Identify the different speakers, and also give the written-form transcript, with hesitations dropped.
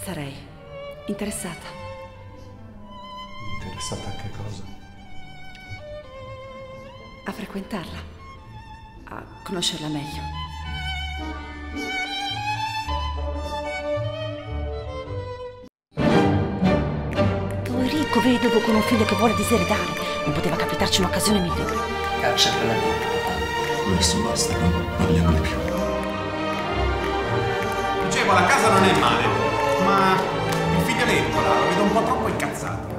Speaker 1: sarei interessata.
Speaker 2: Interessata a che cosa?
Speaker 1: A frequentarla, a conoscerla meglio. Tu ricco, vedovo, con un figlio che vuole diseredare. Non poteva capitarci un'occasione migliore.
Speaker 3: Caccia per la vita, papà.
Speaker 2: Adesso basta, non parliamone più.
Speaker 4: Dicevo, la casa non è male, ma il figlioletto là lo vedo un po' troppo incazzato.